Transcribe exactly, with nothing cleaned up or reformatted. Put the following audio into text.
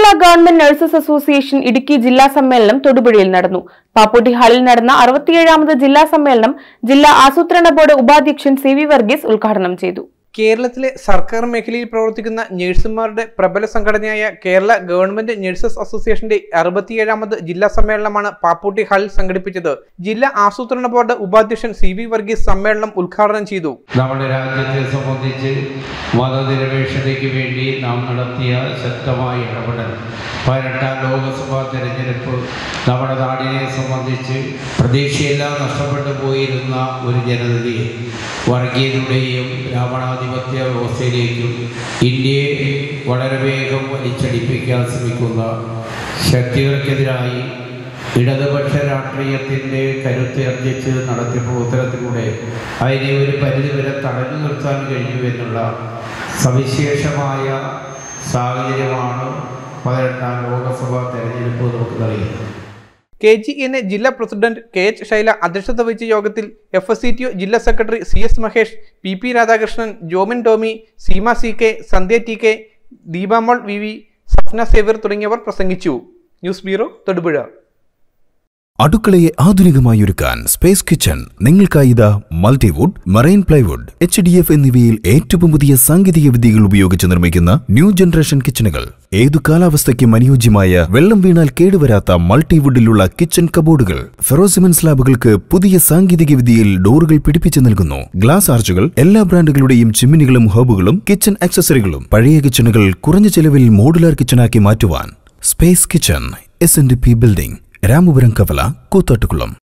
Kerala government nurses association Idukki ജില്ലാ സമ്മേളനം തൊടുപുഴയിൽ നടന്നു. പാപ്പൂട്ടി ഹാളിൽ നടന്ന അറുപത്തിയേഴാമത് ജില്ലാ സമ്മേളനം ജില്ലാ ആസൂത്രണ ബോർഡ് ഉപാധ്യക്ഷൻ സി വി വർഗീസ് ഉദ്ഘാടനം ചെയ്തു. കേരളത്തിലെ സർക്കാർ മേഖലയിൽ പ്രവർത്തിക്കുന്ന നഴ്സുമാരുടെ പ്രബല സംഘടനയായ കേരള ഗവൺമെന്റ് നഴ്സസ് അസോസിയേഷന്റെ അറുപത്തിയേഴാമത് ജില്ലാ സമ്മേളനമാണ് പാപ്പൂട്ടി ഹാളിൽ സംഘടിപ്പിച്ചത്. ജില്ലാ ആസൂത്രണ ബോർഡ് ഉപാധ്യക്ഷൻ സി വി വർഗീസ് സമ്മേളനം ഉദ്ഘാടനം ചെയ്തു. നമ്മുടെ രാജ്യത്തെ സംബന്ധിച്ച് മതനിരപേക്ഷതയ്ക്ക് വേണ്ടി നാം നടത്തിയ ശക്തമായ ഇടപെടൽ, പതിനെട്ടാം ലോകസഭാ തെരഞ്ഞെടുപ്പ് നമ്മുടെ നാടിനെ സംബന്ധിച്ച് പ്രതീക്ഷയെല്ലാം നഷ്ടപ്പെട്ടു പോയിരുന്ന ഒരു ജനതയെ വർഗീയതയുടെയും രാവണാധിപത്യ വ്യവസ്ഥയിലേക്കും ഇന്ത്യയെ വളരെ വേഗം വലിച്ചടിപ്പിക്കാൻ ശ്രമിക്കുന്ന ശക്തികൾക്കെതിരായി ഇടതുപക്ഷ രാഷ്ട്രീയത്തിൻ്റെ കരുത്തർജിച്ച് നടത്തിയ പ്രവർത്തനത്തിലൂടെ അതിനെ ഒരു പരിധിവരെ തടഞ്ഞു നിർത്താൻ കഴിഞ്ഞു എന്നുള്ള സവിശേഷമായ സാഹചര്യമാണ് പതിനെട്ടാം ലോകസഭാ തെരഞ്ഞെടുപ്പ് നമുക്ക് നൽകിയത്. കെ ജി എൻ എ ജില്ലാ പ്രസിഡന്റ് കെ എച്ച് ശൈല അധ്യക്ഷത വഹിച്ച യോഗത്തിൽ F S C T O ജില്ലാ secretary C S Mahesh, P P Radhakrishnan, Jomin Tomy, Seema C K, Sandhya T K, Deepamol V V, Safna Xavier തുടങ്ങിയവർ പ്രസംഗിച്ചു. News bureau, Thodupuzha. അടുക്കളയെ ആധുനികമായൊരുക്കാൻ സ്പേസ് കിച്ചൺ നിങ്ങൾക്കായി ഇതാ multiwood, marine plywood, H D F എന്നിവയിൽ ഏറ്റവും പുതിയ സാങ്കേതിക വിദ്യകൾ ഉപയോഗിച്ച് നിർമ്മിക്കുന്ന ന്യൂ ജനറേഷൻ കിച്ചണുകൾ. ഏതു കാലാവസ്ഥയ്ക്കും അനുയോജ്യമായ വെള്ളം വീണാൽ കേടുവരാത്ത മൾട്ടിവുഡിലുള്ള കിച്ചൺ കബോർഡുകൾ. ഫെറോസിമൻ സ്ലാബുകൾക്ക് പുതിയ സാങ്കേതിക വിദ്യയിൽ ഡോറുകൾ പിടിപ്പിച്ചു നൽകുന്നു. ഗ്ലാസ് ആർച്ചുകൾ, എല്ലാ ബ്രാൻഡുകളുടെയും ചിമ്മിനികളും ഹോബുകളും കിച്ചൺ ആക്സസറികളും. പഴയ കിച്ചണുകൾ കുറഞ്ഞ ചെലവിൽ മോഡുലാർ കിച്ചണാക്കി മാറ്റുവാൻ Space Kitchen, S N D P building, Ramapuram കവല, കൂത്താട്ടുകുളം.